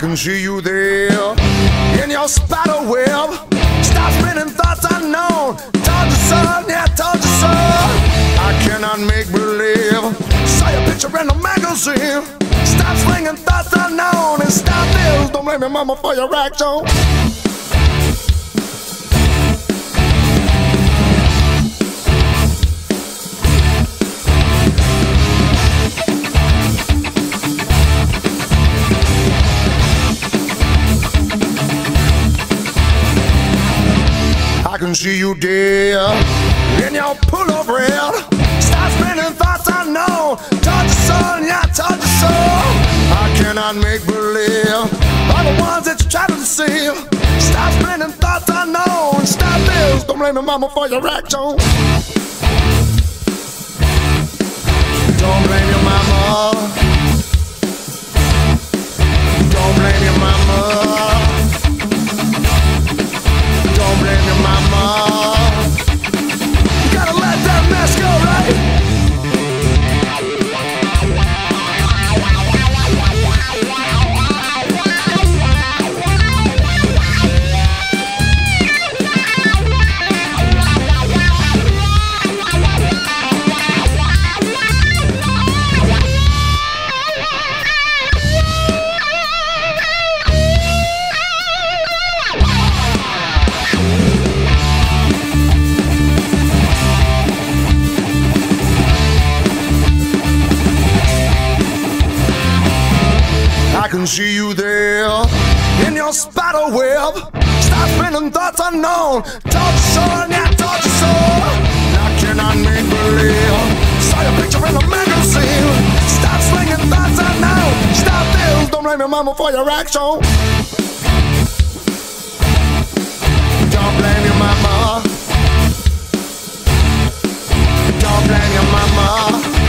can see you there in your spider web. Stop spinning thoughts unknown. Told you so, yeah, told you so. I cannot make believe. Saw your picture in the magazine. Stop slinging thoughts unknown and stop this. Don't blame your mama for your action. I can see you there in your pull-up red. Stop spinning thoughts unknown. Told you so, yeah, told you so. I cannot make believe all the ones that you try to deceive. Stop spinning thoughts unknown. Stop this. Don't blame your mama for your action. Don't blame your mama. Don't blame your mama. Don't blame your mama. You gotta let that mess go, right? I can see you there in your spider web. Stop spinning thoughts unknown. Told you so, yeah, told you so. I cannot make believe. Saw your picture in the magazine. Stop slinging thoughts unknown. Stop this. Don't blame your mama for your action. Don't blame your mama. Don't blame your mama.